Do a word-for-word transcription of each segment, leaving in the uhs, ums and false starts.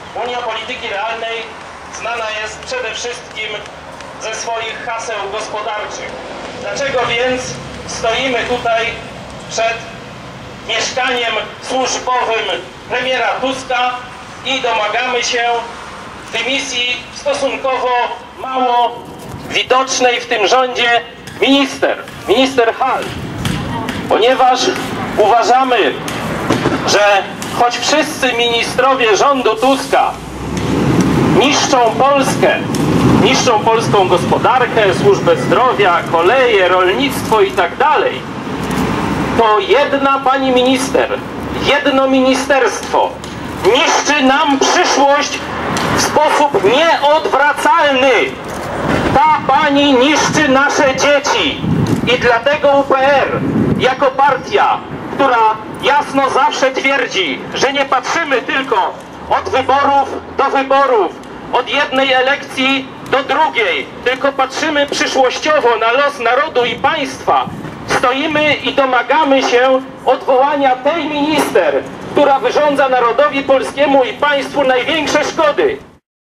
Unia Polityki Realnej znana jest przede wszystkim ze swoich haseł gospodarczych. Dlaczego więc stoimy tutaj przed mieszkaniem służbowym premiera Tuska i domagamy się dymisji stosunkowo mało widocznej w tym rządzie minister, minister Hall? Ponieważ uważamy, że choć wszyscy ministrowie rządu Tuska niszczą Polskę, niszczą polską gospodarkę, służbę zdrowia, koleje, rolnictwo i tak dalej, to jedna pani minister, jedno ministerstwo niszczy nam przyszłość w sposób nieodwracalny. Ta pani niszczy nasze dzieci i dlatego U P R jako partia, która jasno zawsze twierdzi, że nie patrzymy tylko od wyborów do wyborów, od jednej elekcji do drugiej, tylko patrzymy przyszłościowo na los narodu i państwa, stoimy i domagamy się odwołania tej minister, która wyrządza narodowi polskiemu i państwu największe szkody.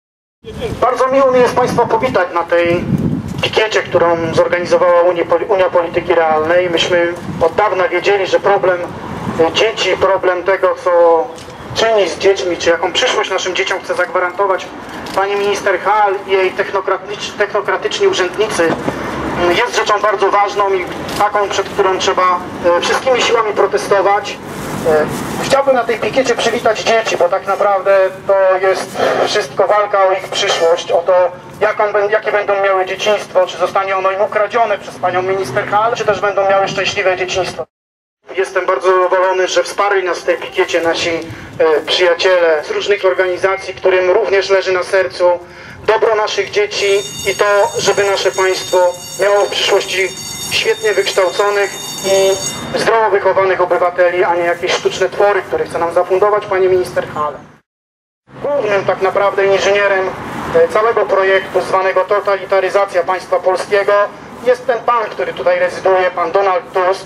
Bardzo miło mi jest Państwa powitać na tej pikiecie, którą zorganizowała Unia Polityki Realnej. Myśmy od dawna wiedzieli, że problem dzieci, problem tego, co czyni z dziećmi, czy jaką przyszłość naszym dzieciom chce zagwarantować pani minister Hall i jej technokratyczni, technokratyczni urzędnicy, jest rzeczą bardzo ważną i taką, przed którą trzeba wszystkimi siłami protestować. Chciałbym na tej pikiecie przywitać dzieci, bo tak naprawdę to jest wszystko walka o ich przyszłość, o to, jaką, jakie będą miały dzieciństwo, czy zostanie ono im ukradzione przez panią minister Hall, czy też będą miały szczęśliwe dzieciństwo. Jestem bardzo zadowolony, że wsparli nas w tej pikiecie nasi e, przyjaciele z różnych organizacji, którym również leży na sercu dobro naszych dzieci i to, żeby nasze państwo miało w przyszłości świetnie wykształconych i zdrowo wychowanych obywateli, a nie jakieś sztuczne twory, które chce nam zafundować pani minister Hall. Głównym tak naprawdę inżynierem całego projektu zwanego totalitaryzacja państwa polskiego jest ten pan, który tutaj rezyduje, pan Donald Tusk.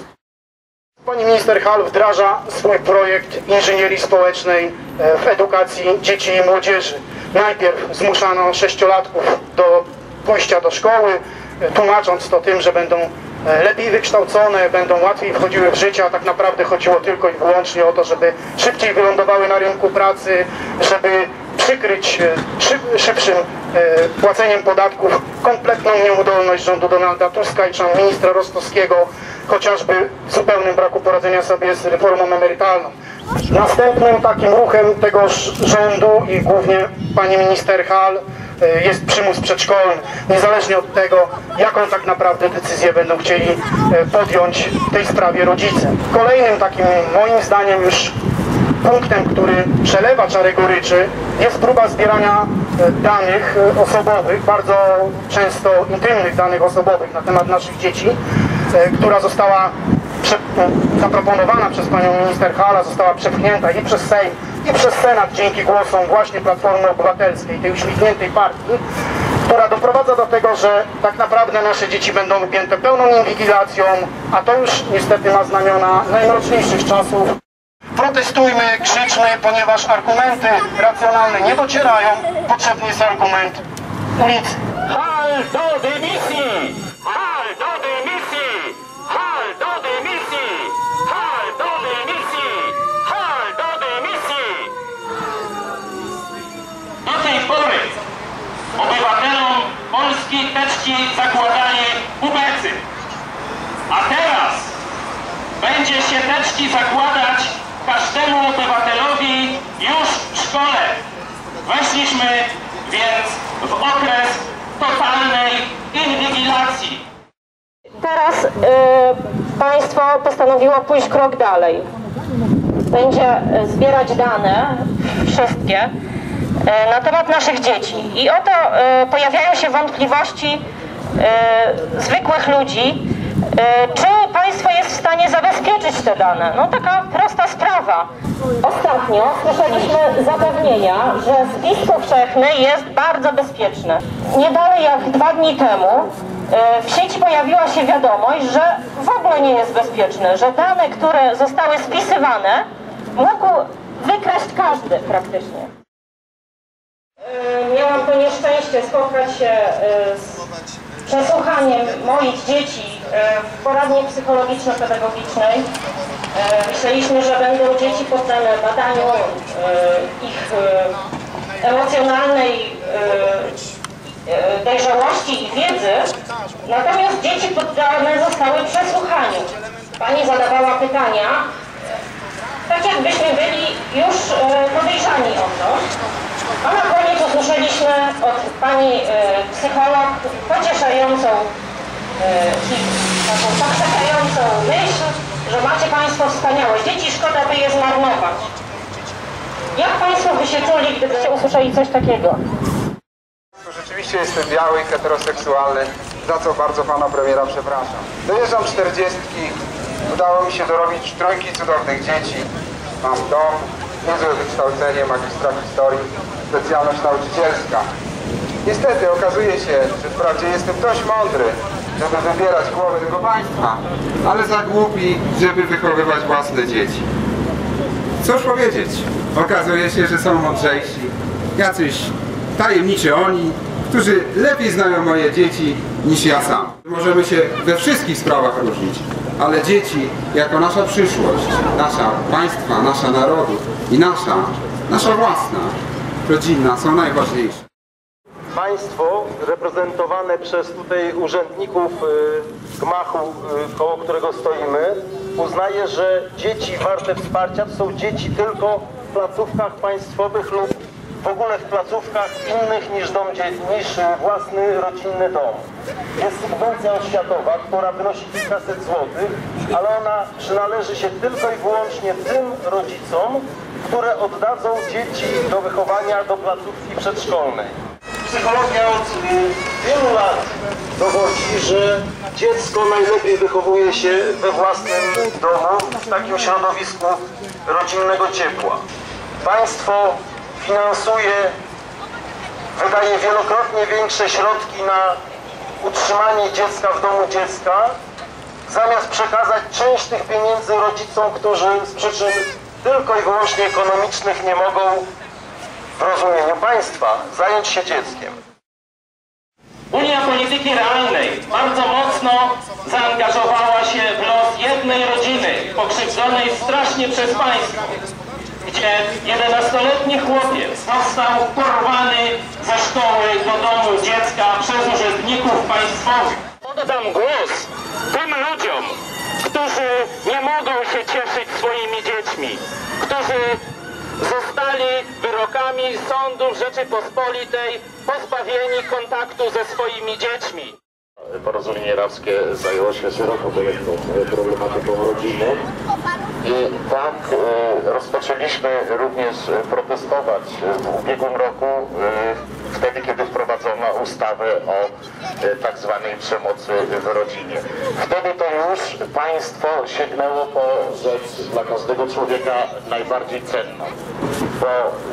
Pani minister Hall wdraża swój projekt inżynierii społecznej w edukacji dzieci i młodzieży. Najpierw zmuszano sześciolatków do pójścia do szkoły, tłumacząc to tym, że będą lepiej wykształcone, będą łatwiej wchodziły w życie, a tak naprawdę chodziło tylko i wyłącznie o to, żeby szybciej wylądowały na rynku pracy, żeby przykryć szyb, szybszym e, płaceniem podatków kompletną nieudolność rządu Donalda Tuska i czy ministra Rostowskiego, chociażby w zupełnym braku poradzenia sobie z reformą emerytalną. Następnym takim ruchem tegoż rządu i głównie pani minister Hall e, jest przymus przedszkolny, niezależnie od tego, jaką tak naprawdę decyzję będą chcieli e, podjąć w tej sprawie rodzice. Kolejnym takim, moim zdaniem, już punktem, który przelewa czarę goryczy, jest próba zbierania danych osobowych, bardzo często intymnych danych osobowych na temat naszych dzieci, która została zaproponowana przez panią minister Hall, została przepchnięta i przez Sejm, i przez Senat dzięki głosom właśnie Platformy Obywatelskiej, tej uśmiechniętej partii, która doprowadza do tego, że tak naprawdę nasze dzieci będą wypięte pełną inwigilacją, a to już niestety ma znamiona najmroczniejszych czasów. Protestujmy, krzyczmy, ponieważ argumenty racjonalne nie docierają. Potrzebny jest argument ulicy. Hall do dymisji! Hall do dymisji! Hall do dymisji! Hall do dymisji! Hall do dymisji! Do tej pory obywatelom Polski teczki zakładali ubecy, a teraz będzie się teczki zakładać każdemu obywatelowi już w szkole. Weszliśmy więc w okres totalnej inwigilacji. Teraz y, państwo postanowiło pójść krok dalej. Będzie zbierać dane, wszystkie, y, na temat naszych dzieci. I oto y, pojawiają się wątpliwości y, zwykłych ludzi, czy państwo jest w stanie zabezpieczyć te dane? No taka prosta sprawa. Ostatnio słyszeliśmy zapewnienia, że spis powszechny jest bardzo bezpieczny. Nie dalej jak dwa dni temu w sieci pojawiła się wiadomość, że w ogóle nie jest bezpieczny, że dane, które zostały spisywane, mógł wykraść każdy praktycznie. miałam to nieszczęście spotkać się z przesłuchaniem moich dzieci w poradni psychologiczno-pedagogicznej. Myśleliśmy, że będą dzieci poddane badaniu ich emocjonalnej dojrzałości i wiedzy, natomiast dzieci poddane zostały przesłuchaniu. Pani zadawała pytania, tak jakbyśmy byli już podejrzani o to, a na koniec usłyszeliśmy od pani psycholog pocieszającą i taką zachęcającą myśl, że macie Państwo wspaniałe dzieci, szkoda by je zmarnować. Jak Państwo by się czuli, gdybyście usłyszeli coś takiego? Rzeczywiście jestem biały i heteroseksualny, za co bardzo pana premiera przepraszam. Dojeżdżam czterdziestki, udało mi się dorobić trójki cudownych dzieci. Mam dom, niezłe wykształcenie, magistra historii, specjalność nauczycielska. Niestety okazuje się, że wprawdzie jestem dość mądry, żeby wybierać głowę tego państwa, ale za głupi, żeby wychowywać własne dzieci. Cóż powiedzieć? Okazuje się, że są mądrzejsi, jacyś tajemniczy oni, którzy lepiej znają moje dzieci niż ja sam. Możemy się we wszystkich sprawach różnić, ale dzieci jako nasza przyszłość, nasza państwa, nasza narodu i nasza, nasza własna, rodzinna są najważniejsze. Państwo reprezentowane przez tutaj urzędników gmachu, koło którego stoimy, uznaje, że dzieci warte wsparcia to są dzieci tylko w placówkach państwowych lub w ogóle w placówkach innych niż dom, niż własny rodzinny dom. Jest subwencja oświatowa, która wynosi kilkaset złotych, ale ona przynależy się tylko i wyłącznie tym rodzicom, które oddadzą dzieci do wychowania do placówki przedszkolnej. Psychologia od wielu lat dowodzi, że dziecko najlepiej wychowuje się we własnym domu, w takim środowisku rodzinnego ciepła. Państwo finansuje, wydaje wielokrotnie większe środki na utrzymanie dziecka w domu dziecka, zamiast przekazać część tych pieniędzy rodzicom, którzy z przyczyn tylko i wyłącznie ekonomicznych nie mogą w rozumieniu państwa zająć się dzieckiem. Unia Polityki Realnej bardzo mocno zaangażowała się w los jednej rodziny pokrzywdzonej strasznie przez państwo, gdzie jedenastoletni chłopiec został porwany ze szkoły do domu dziecka przez urzędników państwowych. Oddam głos tym ludziom, którzy nie mogą się cieszyć swoimi dziećmi, którzy zostali wyrokami sądów Rzeczypospolitej pozbawieni kontaktu ze swoimi dziećmi. Porozumienie Rawskie zajęło się szeroko pojętą problematyką rodziny i tak e, rozpoczęliśmy również protestować w ubiegłym roku, e, wtedy kiedy wprowadzono ustawę o e, tak zwanej przemocy w rodzinie. Wtedy to już państwo sięgnęło po rzecz dla każdego człowieka najbardziej cenną, bo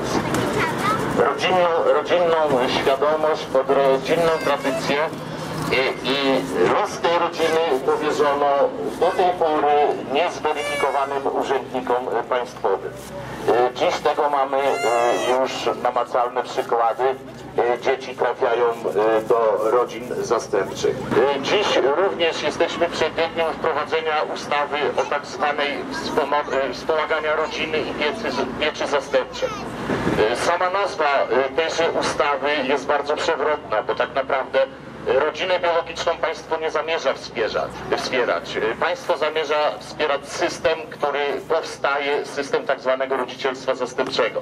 rodzinną, rodzinną świadomość, pod rodzinną tradycję I, I los tej rodziny powierzono do tej pory niezweryfikowanym urzędnikom państwowym. Dziś tego mamy już namacalne przykłady. Dzieci trafiają do rodzin zastępczych. Dziś również jesteśmy przededniu wprowadzenia ustawy o tak zwanej wspomagania rodziny i pieczy, pieczy zastępczej. Sama nazwa tejże ustawy jest bardzo przewrotna, bo tak naprawdę rodzinę biologiczną państwo nie zamierza wspierać, wspierać. Państwo zamierza wspierać system, który powstaje, system tak zwanego rodzicielstwa zastępczego.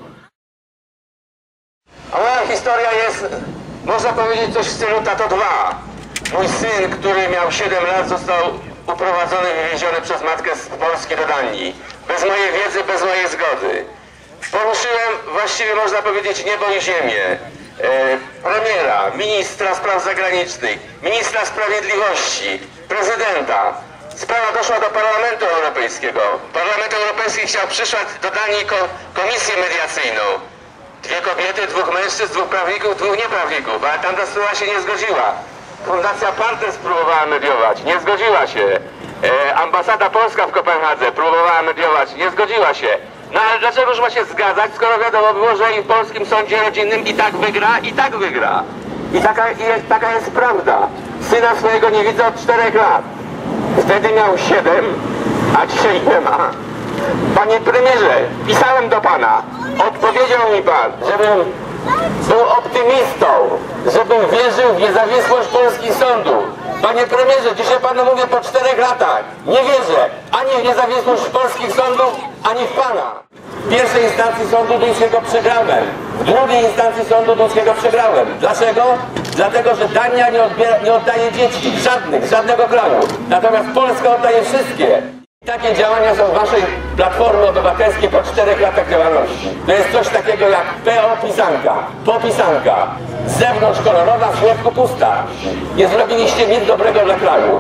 A moja historia jest, można powiedzieć, coś w stylu Tato dwa. Mój syn, który miał siedem lat, został uprowadzony, wywieziony przez matkę z Polski do Danii. Bez mojej wiedzy, bez mojej zgody. Poruszyłem właściwie, można powiedzieć, niebo i ziemię. E, premiera, ministra spraw zagranicznych, ministra sprawiedliwości, prezydenta. Sprawa doszła do Parlamentu Europejskiego. Parlament Europejski chciał przysłać do Danii ko komisję mediacyjną. Dwie kobiety, dwóch mężczyzn, dwóch prawników, dwóch nieprawników, ale tamta strona się nie zgodziła. Fundacja Partners próbowała mediować, nie zgodziła się. E, ambasada polska w Kopenhadze próbowała mediować, nie zgodziła się. No ale dlaczegoż ma się zgadzać, skoro wiadomo było, że i w polskim sądzie rodzinnym i tak wygra, i tak wygra. I taka, i jest, taka jest prawda. Syna swojego nie widzę od czterech lat. Wtedy miał siedem, a dzisiaj nie ma. Panie premierze, pisałem do pana. Odpowiedział mi pan, żebym był optymistą, żebym wierzył w niezawisłość polskich sądów. Panie premierze, dzisiaj panu mówię po czterech latach. Nie wierzę ani w niezawisłość polskich sądów, ani w pana. W pierwszej instancji sądu duńskiego przegrałem. W drugiej instancji sądu duńskiego przegrałem. Dlaczego? Dlatego, że Dania nie, odbiera, nie oddaje dzieci. Żadnych, żadnego kraju. Natomiast Polska oddaje wszystkie. Takie działania są waszej Platformy Obywatelskiej po czterech latach działalności. To jest coś takiego jak P O pisanka, popisanka. Z zewnątrz kolorowa, w środku pusta. Nie zrobiliście nic dobrego dla kraju.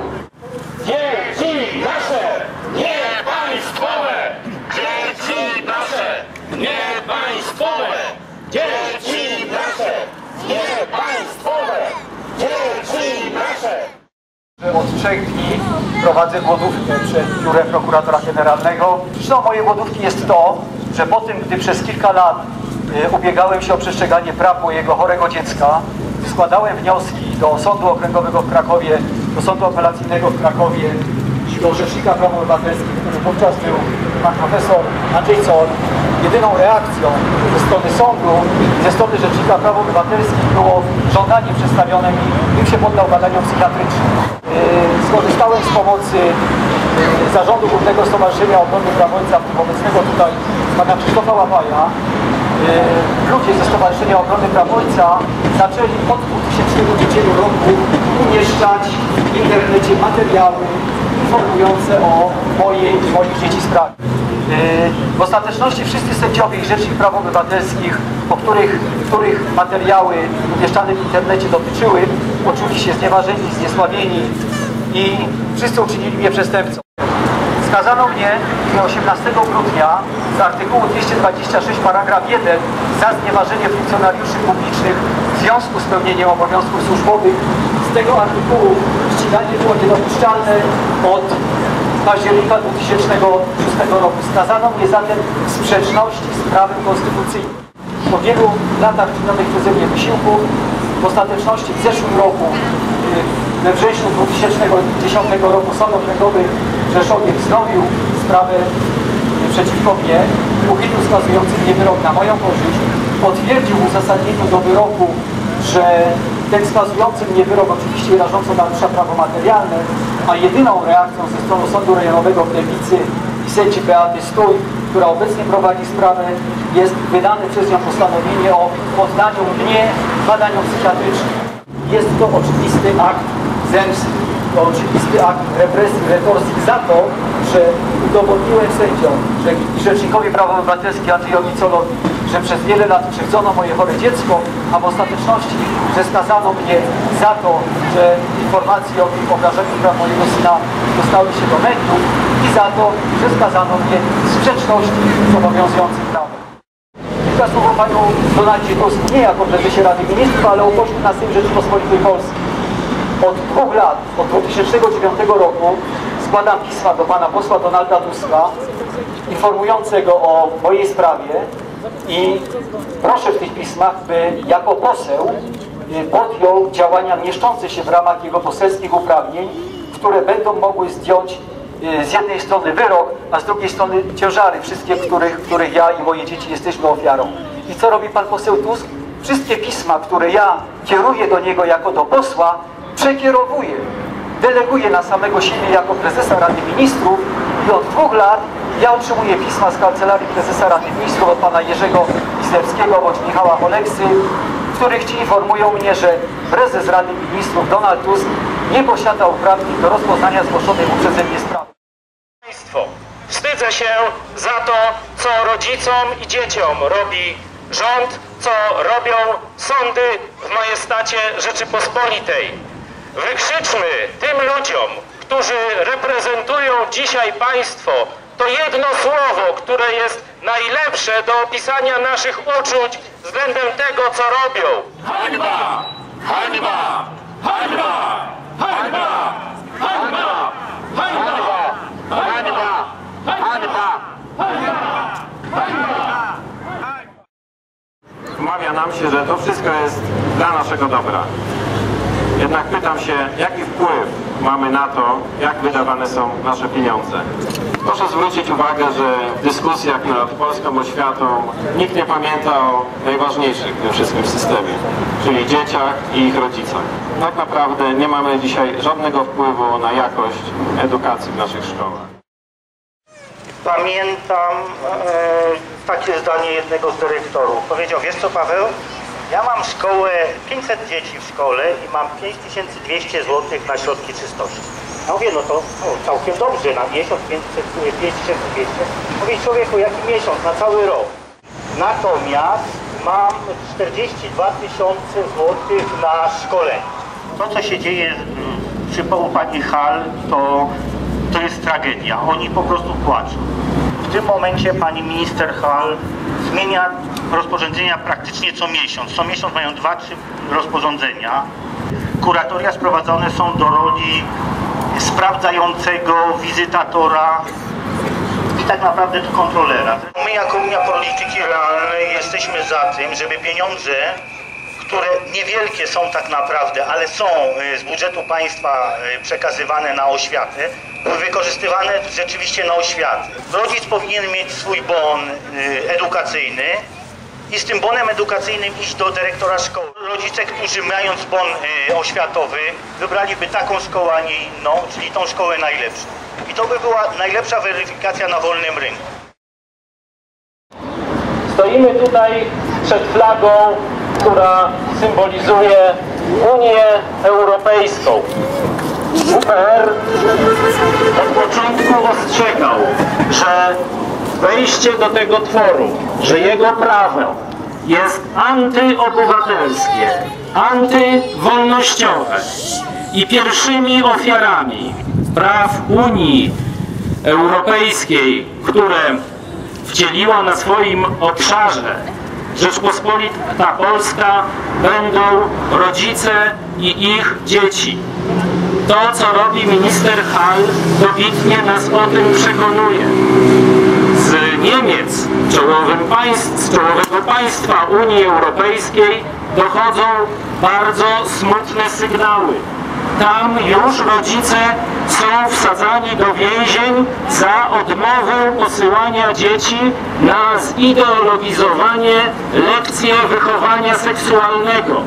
Dzieci nasze, nie państwowe! Dzieci nasze, nie państwowe! Dzieci nasze, nie państwowe! Dzieci nasze! Od trzech dni prowadzę głodówkę przed biurem prokuratora generalnego. Przyczyną mojej głodówki jest to, że po tym, gdy przez kilka lat y, ubiegałem się o przestrzeganie praw mojego chorego dziecka, składałem wnioski do Sądu Okręgowego w Krakowie, do Sądu Apelacyjnego w Krakowie, do Rzecznika Praw Obywatelskich, który wówczas był pan profesor Andrzej Zoll. Jedyną reakcją ze strony sądu i ze strony Rzecznika Praw Obywatelskich było żądanie przedstawione mi, bym się poddał badaniom psychiatrycznym. Yy, skorzystałem z pomocy yy, Zarządu Głównego Stowarzyszenia Obrony Praw Ojca, w tym obecnego tutaj pana Krzysztofa Łapaja. Yy, ludzie ze Stowarzyszenia Obrony Praw Ojca zaczęli od dwa tysiące trzeciego roku umieszczać w internecie materiały informujące o mojej i moich dzieci sprawie. W ostateczności wszyscy sędziowie i Rzecznik Praw Obywatelskich, po których, których materiały umieszczane w internecie dotyczyły, poczuli się znieważeni, zniesławieni i wszyscy uczynili mnie przestępcą. Skazano mnie osiemnastego grudnia z artykułu dwieście dwadzieścia sześć paragraf jeden za znieważenie funkcjonariuszy publicznych w związku z pełnieniem obowiązków służbowych. Z tego artykułu ściganie było niedopuszczalne od października dwa tysiące szóstego roku. Skazano mnie zatem w sprzeczności z prawem konstytucyjnym. Po wielu latach czynionych przeze mnie wysiłków, w ostateczności w zeszłym roku, we wrześniu dwa tysiące dziesiątego roku Sąd Okręgowy w Rzeszowie wznowił sprawę przeciwko mnie, uchylił skazujący mnie wyrok na moją korzyść, potwierdził w uzasadnieniu do wyroku, że ten skazujący mnie wyrok oczywiście rażąco narusza prawo materialne, a jedyną reakcją ze strony Sądu Rejonowego w Lewicy i sędzi Beaty Stój, która obecnie prowadzi sprawę, jest wydane przez nią postanowienie o poddaniu mnie badaniom psychiatrycznym. Jest to oczywisty akt zemsty, to oczywisty akt represji, retorsji za to, że udowodniłem sędziom że i Rzecznikowi Praw Obywatelskich Andrzejowi Zollowi, że przez wiele lat krzywdzono moje chore dziecko, a w ostateczności, że skazano mnie za to, że informacje o tym obrażeniu praw mojego syna dostały się do mediów i za to, że skazano mnie w sprzeczności z obowiązującym prawem. Kilka słów o panu Donaldzie Tusku, nie jako prezesie Rady Ministrów, ale o pośle na Sejm Rzeczypospolitej Polskiej. Od dwóch lat, od dwa tysiące dziewiątego roku składam pisma do pana posła Donalda Tuska informującego o mojej sprawie i proszę w tych pismach, by jako poseł podjął działania mieszczące się w ramach jego poselskich uprawnień, które będą mogły zdjąć z jednej strony wyrok, a z drugiej strony ciężary, wszystkie, których, których ja i moje dzieci jesteśmy ofiarą. I co robi pan poseł Tusk? Wszystkie pisma, które ja kieruję do niego jako do posła, przekierowuje, deleguje na samego siebie jako prezesa Rady Ministrów i od dwóch lat ja otrzymuję pisma z Kancelarii Prezesa Rady Ministrów od pana Jerzego Izdebskiego bądź Michała Oleksy, w których ci informują mnie, że prezes Rady Ministrów Donald Tusk nie posiada uprawnień do rozpoznania zgłoszonej mu przeze mnie sprawy. Państwo, wstydzę się za to, co rodzicom i dzieciom robi rząd, co robią sądy w majestacie Rzeczypospolitej. Wykrzyczmy tym ludziom, którzy reprezentują dzisiaj państwo, to jedno słowo, które jest najlepsze do opisania naszych uczuć względem tego, co robią. Hańba! Hańba! Hańba! Hańba! Hańba! Hańba! Hańba! Hańba! Hańba! nam się, że to wszystko jest dla naszego dobra. Jednak pytam się, jaki wpływ mamy na to, jak wydawane są nasze pieniądze. Proszę zwrócić uwagę, że w dyskusjach nad polską oświatą nikt nie pamięta o najważniejszych w tym wszystkim systemie, czyli dzieciach i ich rodzicach. Tak naprawdę nie mamy dzisiaj żadnego wpływu na jakość edukacji w naszych szkołach. Pamiętam e, takie zdanie jednego z dyrektorów. Powiedział, wiesz co, Paweł? Ja mam szkołę, pięćset dzieci w szkole i mam pięć tysięcy dwieście złotych na środki czystości. Ja mówię, no to no, całkiem dobrze, na miesiąc pięć tysięcy dwieście. Mówię, człowieku, jaki miesiąc, na cały rok. Natomiast mam czterdzieści dwa tysiące złotych na szkolenie. To, co się dzieje przy pani Hall, to, to jest tragedia. Oni po prostu płaczą. W tym momencie pani minister Hall zmienia rozporządzenia praktycznie co miesiąc. Co miesiąc mają dwa, trzy rozporządzenia. Kuratoria sprowadzone są do roli sprawdzającego, wizytatora i tak naprawdę do kontrolera. My jako Unia Polityki Realnej jesteśmy za tym, żeby pieniądze, które niewielkie są tak naprawdę, ale są z budżetu państwa przekazywane na oświatę, były wykorzystywane rzeczywiście na oświatę. Rodzic powinien mieć swój bon edukacyjny i z tym bonem edukacyjnym iść do dyrektora szkoły. Rodzice, którzy mając bon oświatowy, wybraliby taką szkołę, a nie inną, czyli tą szkołę najlepszą. I to by była najlepsza weryfikacja na wolnym rynku. Stoimy tutaj przed flagą, która symbolizuje Unię Europejską. U P R od początku ostrzegał, że wejście do tego tworu, że jego prawo jest antyobywatelskie, antywolnościowe i pierwszymi ofiarami praw Unii Europejskiej, które wcieliła na swoim obszarze Rzeczpospolita Polska, będą rodzice i ich dzieci. To, co robi minister Hall, dobitnie nas o tym przekonuje. Z Niemiec, czołowym państw, z czołowego państwa Unii Europejskiej, dochodzą bardzo smutne sygnały. Tam już rodzice są wsadzani do więzień za odmowę posyłania dzieci na zideologizowanie lekcje wychowania seksualnego.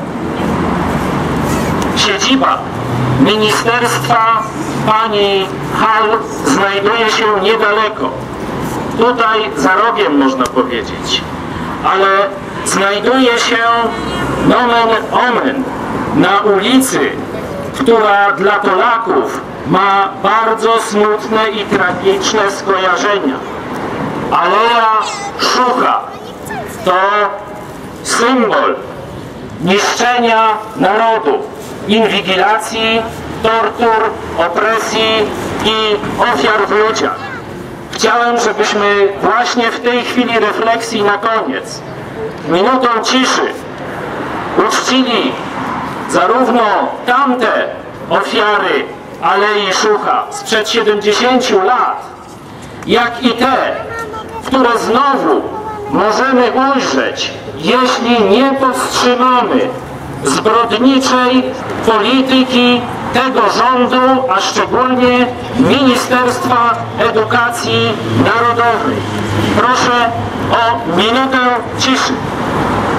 Siedziba ministerstwa pani Hall znajduje się niedaleko. Tutaj za rogiem, można powiedzieć. Ale znajduje się nomen omen na ulicy, która dla Polaków ma bardzo smutne i tragiczne skojarzenia. Aleja Szucha to symbol niszczenia narodu, inwigilacji, tortur, opresji i ofiar w ludziach. Chciałem, żebyśmy właśnie w tej chwili refleksji na koniec, minutą ciszy, uczcili zarówno tamte ofiary Alei Szucha sprzed siedemdziesięciu lat, jak i te, które znowu możemy ujrzeć, jeśli nie powstrzymamy zbrodniczej polityki tego rządu, a szczególnie Ministerstwa Edukacji Narodowej. Proszę o minutę ciszy.